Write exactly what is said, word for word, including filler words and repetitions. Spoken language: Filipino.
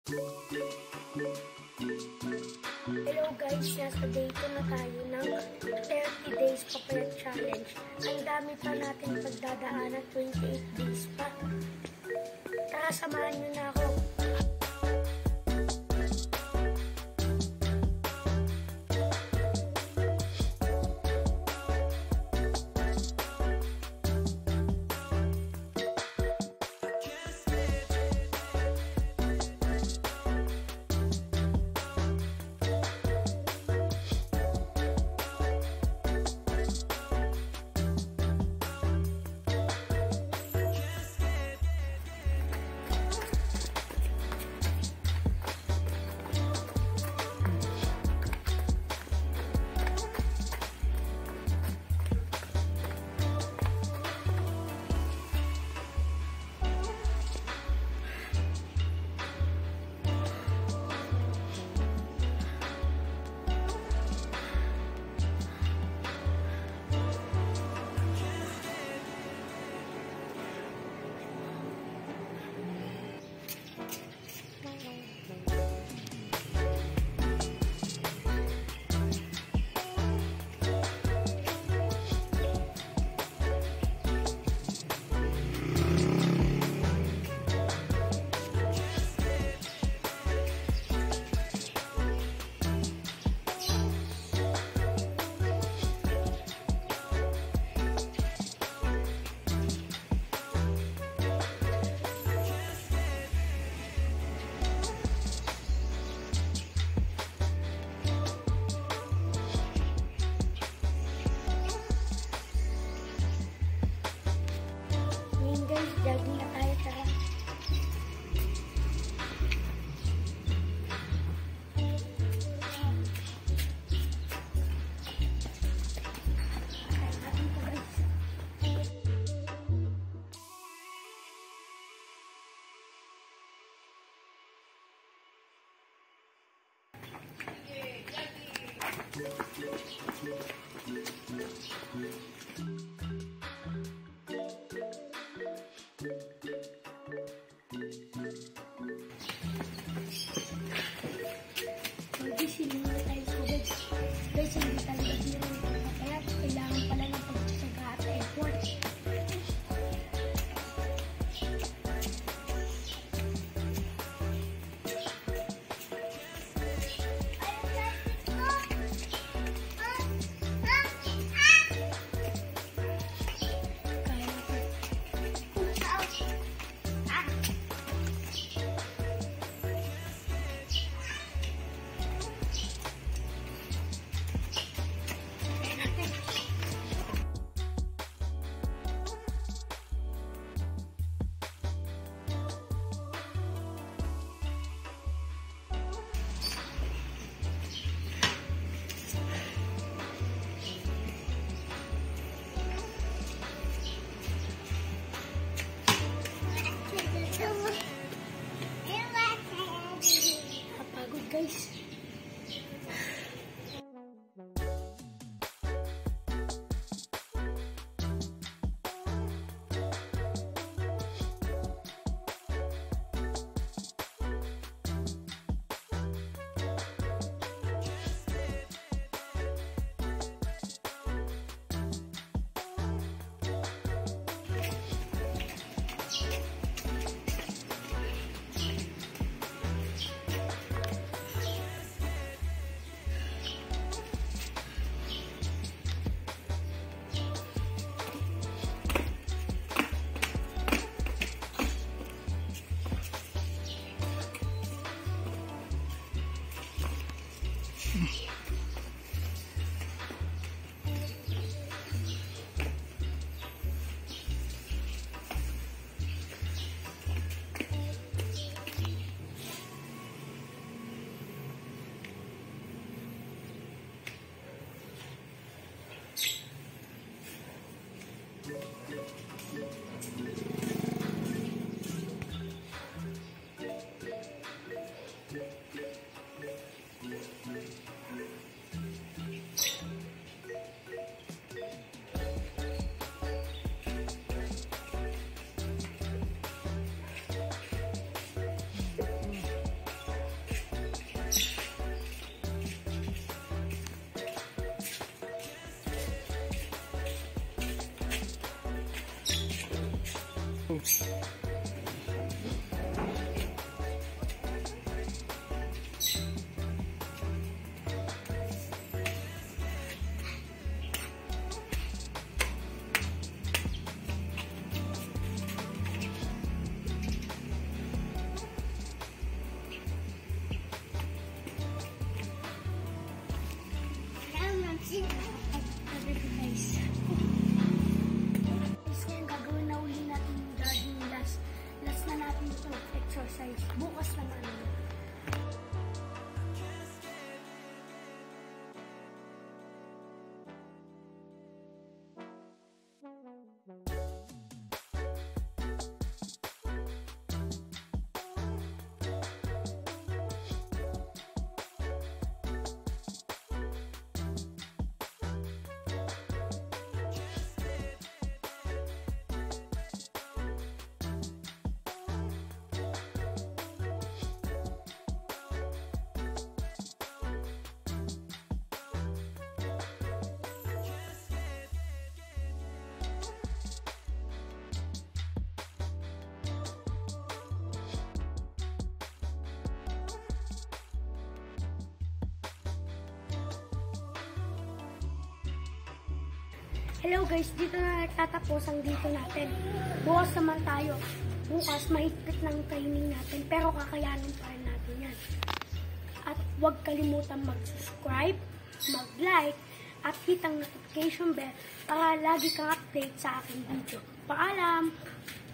Hello guys, nasa day two na tayo ng thirty days papayat challenge. Ang dami pa natin pagdadaanan, twenty-eight days pa. Tara, samahan nyo na ako. Jogging na tayo, tara. Guys, hindi talaga biro yung pagpapayat. Kailangan pala ng pagsasaga at effort. Guys, Exercise. Bukas na naman. Hello guys, dito na nagtatapos ang dito natin. Bukas naman tayo. Bukas mahigpit ng training natin, pero kakayanin pa rin natin yan. At huwag kalimutan mag-subscribe, mag-like, at hit ang notification bell para lagi kang update sa aking video. Paalam!